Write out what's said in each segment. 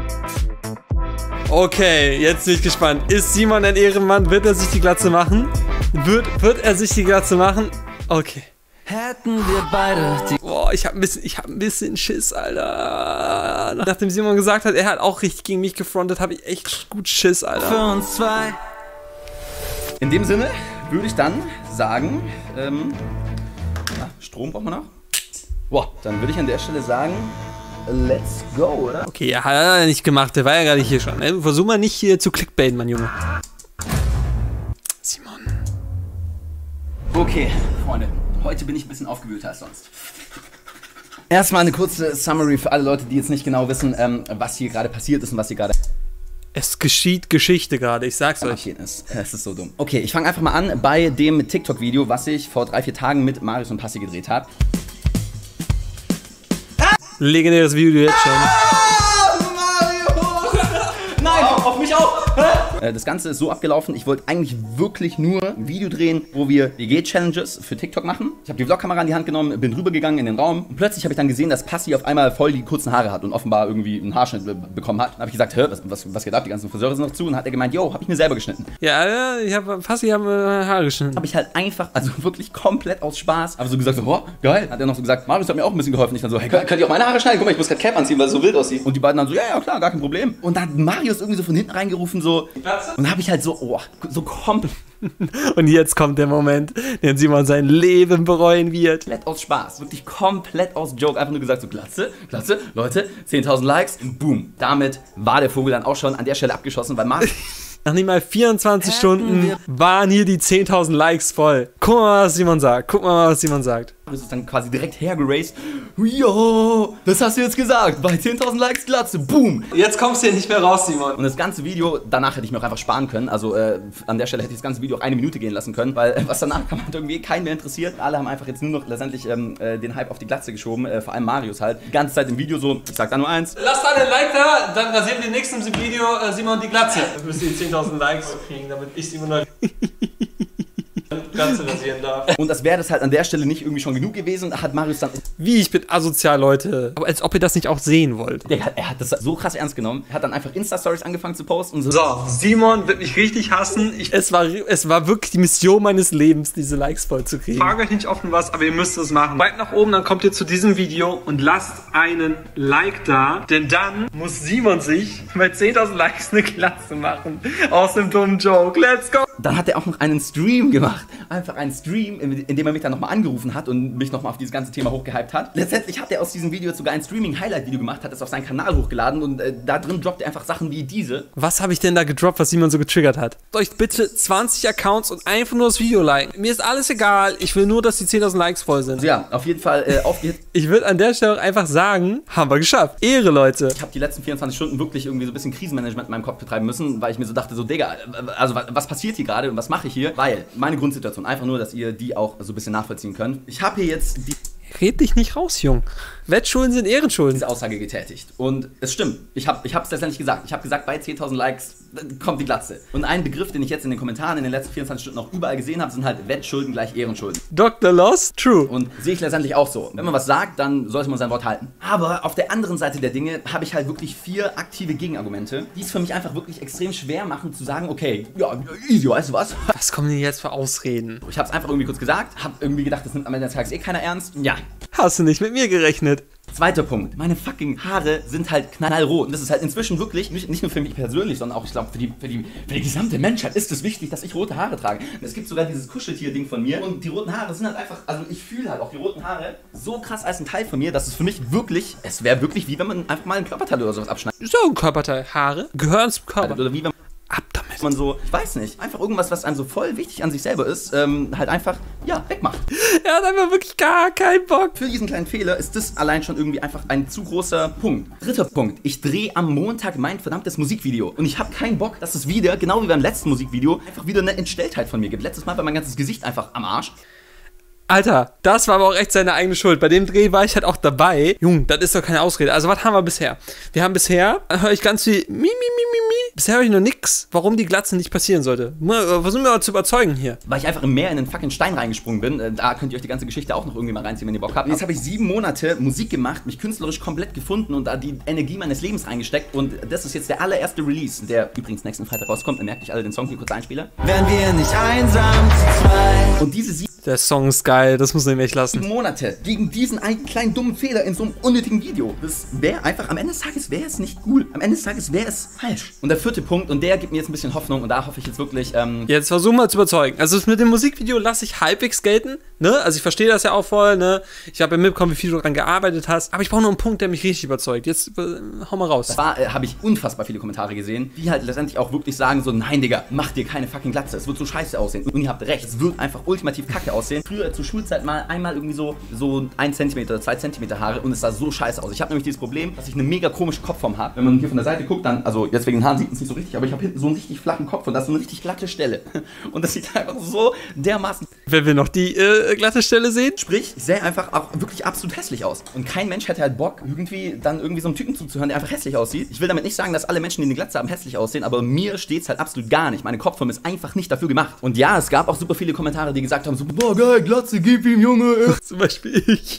Okay, jetzt bin ich gespannt. Ist Simon ein Ehrenmann? Wird er sich die Glatze machen? Wird er sich die Glatze machen? Okay. Hätten wir beide die... Boah, ich hab ein bisschen Schiss, Alter. Nachdem Simon gesagt hat, er hat auch richtig gegen mich gefrontet, habe ich echt gut Schiss, Alter. für uns zwei. In dem Sinne würde ich dann sagen, Strom braucht man noch. Boah, dann würde ich an der Stelle sagen, let's go, oder? Okay, ja, hat er nicht gemacht, der war ja gerade hier schon. Ne? Versuch mal nicht hier zu clickbaiten, mein Junge. Simon. Okay, Freunde, heute bin ich ein bisschen aufgewühlter als sonst. Erstmal eine kurze Summary für alle Leute, die jetzt nicht genau wissen, was hier gerade passiert ist und was hier gerade... Es geschieht Geschichte gerade, ich sag's euch. Es ist so dumm. Okay, ich fange einfach mal an bei dem TikTok-Video, was ich vor 3-4 Tagen mit Marius und Passi gedreht habe. Legendäres Video jetzt schon. Nein, auf mich auch! Das Ganze ist so abgelaufen, ich wollte eigentlich wirklich nur ein Video drehen, wo wir WG-Challenges für TikTok machen. Ich habe die Vlogkamera in die Hand genommen, bin rübergegangen in den Raum und plötzlich habe ich dann gesehen, dass Passi auf einmal voll die kurzen Haare hat und offenbar irgendwie einen Haarschnitt bekommen hat. Dann habe ich gesagt, hä, was geht ab? Die ganzen Friseure sind noch zu. Und hat er gemeint, yo, habe ich mir selber geschnitten. Ja, Passi haben Haare geschnitten. Habe ich halt einfach, also wirklich komplett aus Spaß, aber so gesagt, so, oh, geil. Hat er noch so gesagt, Marius hat mir auch ein bisschen geholfen. Ich dann so, hey, könnt ihr auch meine Haare schneiden? Guck mal, ich muss gerade Cap anziehen, weil es so wild aussieht. Und die beiden dann so, ja, klar, gar kein Problem. Und dann hat Marius irgendwie so von hinten reingerufen, so. Und dann habe ich halt so, oh, so komplett Und jetzt kommt der Moment, den Simon sein Leben bereuen wird. aus Spaß, wirklich komplett aus Joke, einfach nur gesagt so, Glatze, Leute, 10.000 Likes, boom. Damit war der Vogel dann auch schon an der Stelle abgeschossen, weil Marius... Nach nicht mal 24 Stunden waren hier die 10.000 Likes voll. Guck mal, was Simon sagt. Das ist dann quasi direkt hergeraced. Jo, das hast du jetzt gesagt. Bei 10.000 Likes Glatze, boom. Jetzt kommst du hier nicht mehr raus, Simon. Und das ganze Video, danach hätte ich mir auch einfach sparen können. Also an der Stelle hätte ich das ganze Video auch 1 Minute gehen lassen können. Weil was danach kam, hat irgendwie keinen mehr interessiert. Alle haben einfach jetzt nur noch letztendlich den Hype auf die Glatze geschoben. Vor allem Marius halt. Die ganze Zeit im Video so, ich sag da nur eins. Lasst alle ein Like da, dann rasieren wir nächstes Video Simon die Glatze. Wir müssen die 10.000 Likes kriegen, damit ich Simon Glatze rasieren darf. Und das wäre das halt an der Stelle nicht irgendwie schon genug gewesen. Hat Marius dann... Wie, ich bin asozial, Leute. Aber als ob ihr das nicht auch sehen wollt. Er hat das so krass ernst genommen. Er hat dann einfach Insta-Stories angefangen zu posten. Und so, Simon wird mich richtig hassen. Es war wirklich die Mission meines Lebens, diese Likes voll zu kriegen. Ich frage euch nicht offen was, aber ihr müsst es machen. Weit nach oben, dann kommt ihr zu diesem Video und lasst einen Like da. Denn dann muss Simon sich bei 10.000 Likes eine Glatze machen. Aus dem dummen Joke. Let's go! Dann hat er auch noch einen Stream gemacht. Einfach einen Stream, in dem er mich dann nochmal angerufen hat und mich nochmal auf dieses ganze Thema hochgehypt hat. Letztendlich hat er aus diesem Video sogar ein Streaming-Highlight-Video gemacht, hat es auf seinen Kanal hochgeladen und da drin droppt er einfach Sachen wie diese. Was habe ich denn da gedroppt, was Simon so getriggert hat? Euch bitte 20 Accounts und einfach nur das Video liken. Mir ist alles egal, ich will nur, dass die 10.000 Likes voll sind. Also ja, auf jeden Fall aufgehitzt. Ich würde an der Stelle auch einfach sagen, haben wir geschafft. Ehre, Leute. Ich habe die letzten 24 Stunden wirklich irgendwie so ein bisschen Krisenmanagement in meinem Kopf betreiben müssen, weil ich mir so dachte, so Digga, also was passiert hier gerade und was mache ich hier? Weil meine Grundsituation, einfach nur, dass ihr die auch so ein bisschen nachvollziehen könnt. Ich habe hier jetzt Red dich nicht raus, Jung. Wettschulden sind Ehrenschulden. diese Aussage getätigt. Und es stimmt. Ich habe es letztendlich gesagt. Ich habe gesagt, bei 10.000 Likes kommt die Glatze. Und ein Begriff, den ich jetzt in den Kommentaren in den letzten 24 Stunden auch überall gesehen habe, sind halt Wettschulden gleich Ehrenschulden. Dr. Lost, true. Und sehe ich letztendlich auch so. Wenn man was sagt, dann sollte man sein Wort halten. Aber auf der anderen Seite der Dinge habe ich halt wirklich 4 aktive Gegenargumente, die es für mich einfach wirklich extrem schwer machen zu sagen, okay, ja, easy, weißt du was? Was kommen denn jetzt für Ausreden? Ich habe es einfach irgendwie kurz gesagt, habe irgendwie gedacht, das nimmt am Ende des Tages eh keiner ernst. Ja. Hast du nicht mit mir gerechnet? Zweiter Punkt. Meine fucking Haare sind halt knallrot. Und das ist halt inzwischen wirklich, nicht nur für mich persönlich, sondern auch, ich glaube, für die gesamte Menschheit ist es wichtig, dass ich rote Haare trage. Und es gibt sogar dieses Kuscheltier-Ding von mir. Und die roten Haare sind halt einfach, also ich fühle halt auch die roten Haare so krass als ein Teil von mir, dass es für mich wirklich, es wäre wirklich wie wenn man einfach mal ein Körperteil oder sowas abschneidet. So ein Körperteil. Haare gehören zum Körper. Oder wie wenn ab damit. man so, ich weiß nicht, einfach irgendwas, was einem so voll wichtig an sich selber ist, halt einfach, ja, wegmacht. Er hat einfach wirklich gar keinen Bock. Für diesen kleinen Fehler ist das allein schon irgendwie einfach ein zu großer Punkt. Dritter Punkt. Ich drehe am Montag mein verdammtes Musikvideo. Und ich habe keinen Bock, dass es wieder, genau wie beim letzten Musikvideo, einfach wieder eine Entstelltheit von mir gibt. Letztes Mal war mein ganzes Gesicht einfach am Arsch. Alter, das war aber auch echt seine eigene Schuld. Bei dem Dreh war ich halt auch dabei. Junge, das ist doch keine Ausrede. Also was haben wir bisher? Wir haben bisher, höre ich ganz viel Mi, Mi, Mi, Mi, Mi. Bisher habe ich noch nix, warum die Glatze nicht passieren sollte. Versuchen wir mal zu überzeugen hier. Weil ich einfach im Meer in den fucking Stein reingesprungen bin. Da könnt ihr euch die ganze Geschichte auch noch irgendwie mal reinziehen, wenn ihr Bock habt. Jetzt habe ich 7 Monate Musik gemacht, mich künstlerisch komplett gefunden und da die Energie meines Lebens reingesteckt. Und das ist jetzt der allererste Release, der übrigens nächsten Freitag rauskommt. Ihr merkt euch alle den Song hier kurz einspiele. Wären wir nicht einsam zu zweit. Und diese 7 Der Song ist geil, das muss man ihm echt lassen. Monate gegen diesen einen kleinen dummen Fehler in so einem unnötigen Video. Das wäre einfach, am Ende des Tages wäre es nicht cool. Am Ende des Tages wäre es falsch. Und der 4. Punkt, und der gibt mir jetzt ein bisschen Hoffnung und da hoffe ich jetzt wirklich, Jetzt versuchen wir zu überzeugen. Also mit dem Musikvideo lasse ich halbwegs gelten, ne? Also ich verstehe das ja auch voll, ne? Ich habe ja mitbekommen, wie viel du daran gearbeitet hast. Aber ich brauche nur einen Punkt, der mich richtig überzeugt. Jetzt hau mal raus. Da habe ich unfassbar viele Kommentare gesehen, die halt letztendlich auch wirklich sagen so, nein Digga, mach dir keine fucking Glatze. Es wird so scheiße aussehen. Und ihr habt recht, es wird einfach ultimativ kacke aussehen. Früher zur Schulzeit mal einmal irgendwie so 1 Zentimeter oder 2 Zentimeter Haare und es sah so scheiße aus. Ich habe nämlich dieses Problem, dass ich eine mega komische Kopfform habe. Wenn man hier von der Seite guckt, dann, also jetzt wegen den Haaren sieht man es nicht so richtig, aber ich habe hinten so einen richtig flachen Kopf und das ist so eine richtig glatte Stelle. Und das sieht einfach so dermaßen... Wenn wir noch die glatte Stelle sehen. Sprich, ich sehe einfach auch wirklich absolut hässlich aus. Und kein Mensch hätte halt Bock, irgendwie so einem Typen zuzuhören, der einfach hässlich aussieht. Ich will damit nicht sagen, dass alle Menschen, die eine Glatze haben, hässlich aussehen, aber mir steht's halt absolut gar nicht. Meine Kopfform ist einfach nicht dafür gemacht. Und ja, es gab auch super viele Kommentare, die gesagt haben so, boah geil, Glatze, gib ihm, Junge. Zum Beispiel ich.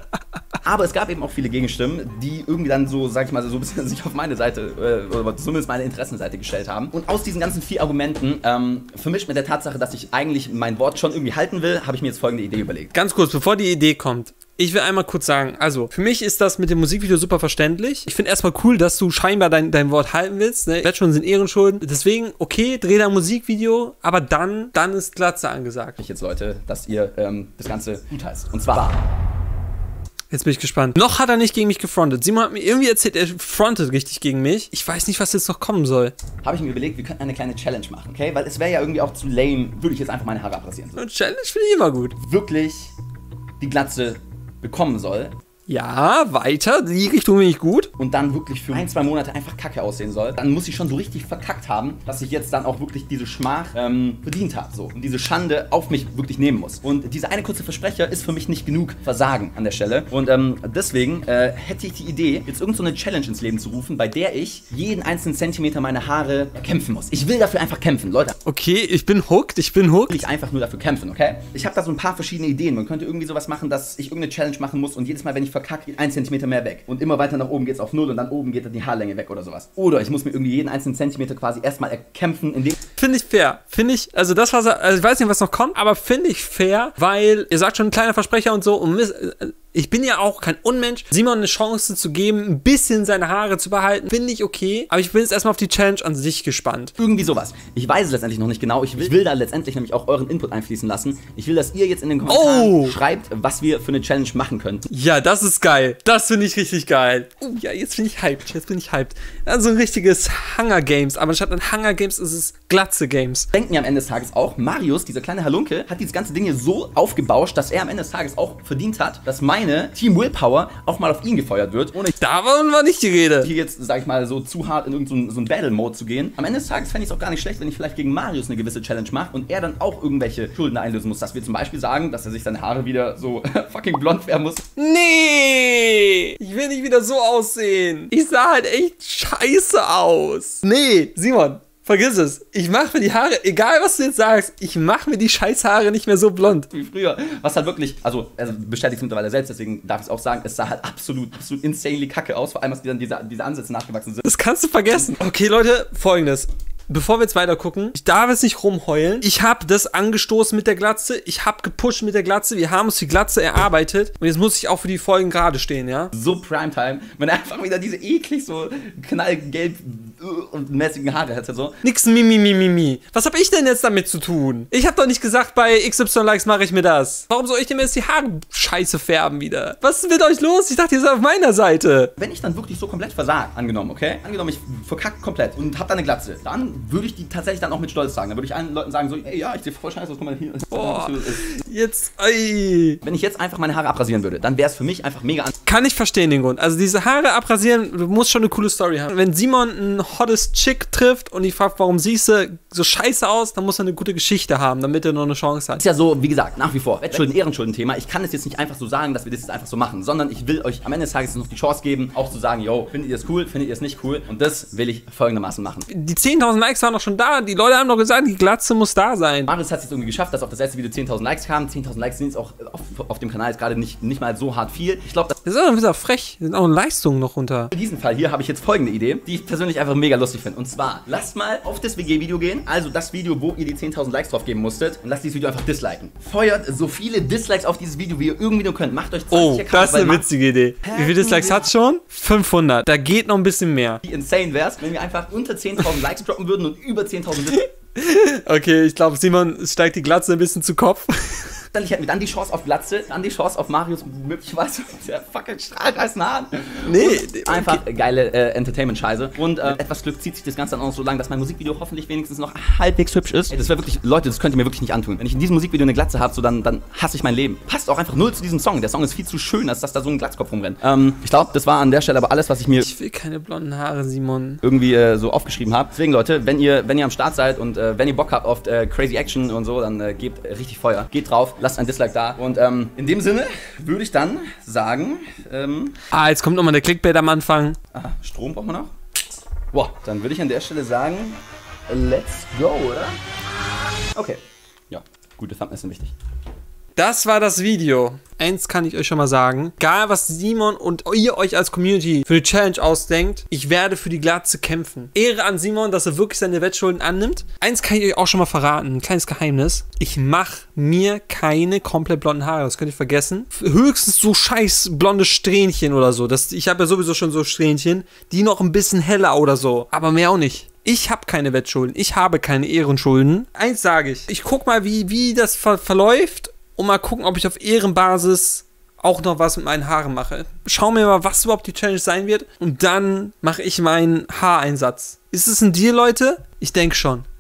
Aber es gab eben auch viele Gegenstimmen, die irgendwie dann so, sag ich mal, so ein bisschen sich auf meine Seite, oder zumindest meine Interessenseite gestellt haben. Und aus diesen ganzen 4 Argumenten, vermischt mit der Tatsache, dass ich eigentlich mein Wort schon irgendwie halten will, habe ich mir jetzt folgende Idee überlegt. Ganz kurz, bevor die Idee kommt. Ich will einmal kurz sagen, also, für mich ist das mit dem Musikvideo super verständlich. Ich finde erstmal cool, dass du scheinbar dein Wort halten willst. Ne? Wettschulden sind Ehrenschulden. Deswegen, okay, dreh dein Musikvideo, aber dann ist Glatze angesagt. Ich jetzt, Leute, dass ihr das Ganze gut heißt. Und zwar... Jetzt bin ich gespannt. Noch hat er nicht gegen mich gefrontet. Simon hat mir irgendwie erzählt, er frontet richtig gegen mich. Ich weiß nicht, was jetzt noch kommen soll. Habe ich mir überlegt, wir könnten eine kleine Challenge machen, okay? Weil es wäre ja irgendwie auch zu lame, würde ich jetzt einfach meine Haare abrasieren. Eine Challenge finde ich immer gut. Wirklich die Glatze bekommen soll. Ja, weiter, die Richtung bin ich gut. Und dann wirklich für 1, 2 Monate einfach kacke aussehen soll. Dann muss ich schon so richtig verkackt haben, dass ich jetzt dann auch wirklich diese Schmach verdient habe. So. Und diese Schande auf mich wirklich nehmen muss. Und dieser eine kurze Versprecher ist für mich nicht genug Versagen an der Stelle. Und deswegen hätte ich die Idee, jetzt irgend so eine Challenge ins Leben zu rufen, bei der ich jeden einzelnen Zentimeter meiner Haare kämpfen muss. Ich will dafür einfach kämpfen, Leute. Okay, ich bin hooked. Ich will einfach nur dafür kämpfen, okay? Ich habe da so ein paar verschiedene Ideen. Man könnte irgendwie sowas machen, dass ich irgendeine Challenge machen muss und jedes Mal, wenn ich verkacke, geht 1 Zentimeter mehr weg. Und immer weiter nach oben geht es auf 0 und dann oben geht dann die Haarlänge weg oder sowas. Oder ich muss mir irgendwie jeden einzelnen Zentimeter quasi erstmal erkämpfen, indem... Finde ich fair. Finde ich, also das was, also ich weiß nicht, was noch kommt, aber finde ich fair, weil ihr sagt schon ein kleiner Versprecher und so und ich bin ja auch kein Unmensch. Simon eine Chance zu geben, ein bisschen seine Haare zu behalten, finde ich okay. Aber ich bin jetzt erstmal auf die Challenge an sich gespannt. Irgendwie sowas. Ich weiß es letztendlich noch nicht genau. Ich will da letztendlich nämlich auch euren Input einfließen lassen. Ich will, dass ihr jetzt in den Kommentaren schreibt, was wir für eine Challenge machen können. Ja, das ist geil. Das finde ich richtig geil. Ja, jetzt bin ich hyped. Also ein richtiges Hunger Games. Aber anstatt ein Hunger Games ist es Glatze Games. Denken ja am Ende des Tages auch, Marius, dieser kleine Halunke, hat dieses ganze Ding hier so aufgebauscht, dass er am Ende des Tages auch verdient hat, dass meine Team Willpower auch mal auf ihn gefeuert wird. Ohne davon war nicht die Rede. Hier jetzt, sag ich mal, so zu hart in irgendeinen so Battle-Mode zu gehen. Am Ende des Tages fände ich es auch gar nicht schlecht, wenn ich vielleicht gegen Marius eine gewisse Challenge mache und er dann auch irgendwelche Schulden einlösen muss. Dass wir zum Beispiel sagen, dass er sich seine Haare wieder so fucking blond färben muss. Nee! Ich will nicht wieder so aussehen. Ich sah halt echt scheiße aus. Nee, Simon. Vergiss es. Ich mache mir die Haare, egal was du jetzt sagst, ich mache mir die Scheißhaare nicht mehr so blond. Wie früher. Was halt wirklich, also er bestätigt es mittlerweile selbst, deswegen darf ich es auch sagen, es sah halt absolut insanely kacke aus, vor allem, als dann diese Ansätze nachgewachsen sind. Das kannst du vergessen. Okay, Leute, Folgendes. Bevor wir jetzt weiter gucken, ich darf jetzt nicht rumheulen. Ich habe das angestoßen mit der Glatze. Ich habe gepusht mit der Glatze. Wir haben uns die Glatze erarbeitet. Und jetzt muss ich auch für die Folgen gerade stehen, ja? So Primetime. Wenn er einfach wieder diese eklig so knallgelb und mäßigen Haare hätte, so. Nix Mimi. Was habe ich denn jetzt damit zu tun? Ich habe doch nicht gesagt, bei XY-Likes mache ich mir das. Warum soll ich denn jetzt die Haare scheiße färben wieder? Was ist mit euch los? Ich dachte, ihr seid auf meiner Seite. Wenn ich dann wirklich so komplett versage, angenommen, okay? Angenommen, ich verkacke komplett und habe da eine Glatze, dann würde ich die tatsächlich dann auch mit Stolz sagen. Dann würde ich allen Leuten sagen so, ey, ja, ich sehe voll scheiße aus, guck mal hier. Boah, jetzt, ey. Wenn ich jetzt einfach meine Haare abrasieren würde, dann wäre es für mich einfach mega Kann ich verstehen den Grund. Also diese Haare abrasieren, du musst schon eine coole Story haben. Wenn Simon ein hottest Chick trifft und ich frage, warum siehst du so scheiße aus, dann muss er eine gute Geschichte haben, damit er noch eine Chance hat. Ist ja so, wie gesagt, nach wie vor Wettschulden, Ehrenschulden-Thema. Ich kann es jetzt nicht einfach so sagen, dass wir das jetzt einfach so machen, sondern ich will euch am Ende des Tages noch die Chance geben, auch zu sagen, yo, findet ihr es cool, findet ihr es nicht cool? Und das will ich folgendermaßen machen. Die 10.000 Likes waren doch schon da. Die Leute haben doch gesagt, die Glatze muss da sein. Marius hat es jetzt irgendwie geschafft, dass auf das erste Video 10.000 Likes kamen. 10.000 Likes sind jetzt auch auf dem Kanal jetzt gerade nicht mal so hart viel. Ich glaube, das ist auch wieder frech. Das sind auch Leistungen noch runter. In diesem Fall hier habe ich jetzt folgende Idee, die ich persönlich einfach mega lustig finde. Und zwar, lasst mal auf das WG-Video gehen, also das Video, wo ihr die 10.000 Likes drauf geben musstet, und lasst dieses Video einfach disliken. Feuert so viele Dislikes auf dieses Video, wie ihr irgendwie nur könnt. Macht euch 20 Accounts. Das ist eine witzige Idee. Wie viele Dislikes hat's schon? 500. Da geht noch ein bisschen mehr. Wie insane wär's, wenn wir einfach unter 10.000 Likes droppen würden und über 10.000 Dislikes. Okay, ich glaube, Simon steigt die Glatze ein bisschen zu Kopf. Ich hätte mir dann die Chance auf Glatze, dann die Chance auf Marius möglicherweise mit der fucking strahlreißen Haaren. Nee. Einfach geile Entertainment-Scheiße. Und mit etwas Glück zieht sich das Ganze dann auch so lang, dass mein Musikvideo hoffentlich wenigstens noch halbwegs hübsch ist. Ey, das wäre wirklich, Leute, das könnt ihr mir wirklich nicht antun. Wenn ich in diesem Musikvideo eine Glatze habe, so dann hasse ich mein Leben. Passt auch einfach null zu diesem Song. Der Song ist viel zu schön, als dass da so ein Glatzkopf rumrennt. Ich glaube, das war an der Stelle aber alles, was ich mir... Ich will keine blonden Haare, Simon. ...irgendwie so aufgeschrieben habe. Deswegen, Leute, wenn ihr am Start seid und wenn ihr Bock habt auf Crazy Action und so, dann gebt richtig Feuer. Geht drauf, lasst ein Dislike da. Und in dem Sinne würde ich dann sagen... jetzt kommt nochmal der Clickbait am Anfang. Strom braucht man noch. Boah, dann würde ich an der Stelle sagen, let's go, oder? Okay. Ja, gute Thumbnails sind wichtig. Das war das Video. Eins kann ich euch schon mal sagen. Egal, was Simon und ihr euch als Community für die Challenge ausdenkt, ich werde für die Glatze kämpfen. Ehre an Simon, dass er wirklich seine Wettschulden annimmt. Eins kann ich euch auch schon mal verraten, ein kleines Geheimnis. Ich mache mir keine komplett blonden Haare, das könnt ihr vergessen. Höchstens so scheiß blonde Strähnchen oder so. Ich habe ja sowieso schon so Strähnchen, die noch ein bisschen heller oder so. Aber mehr auch nicht. Ich habe keine Wettschulden, ich habe keine Ehrenschulden. Eins sage ich, ich guck mal, wie das verläuft. Und mal gucken, ob ich auf Ehrenbasis auch noch was mit meinen Haaren mache. Schauen wir mal, was überhaupt die Challenge sein wird. Und dann mache ich meinen Haareinsatz. Ist es ein Deal, Leute? Ich denke schon.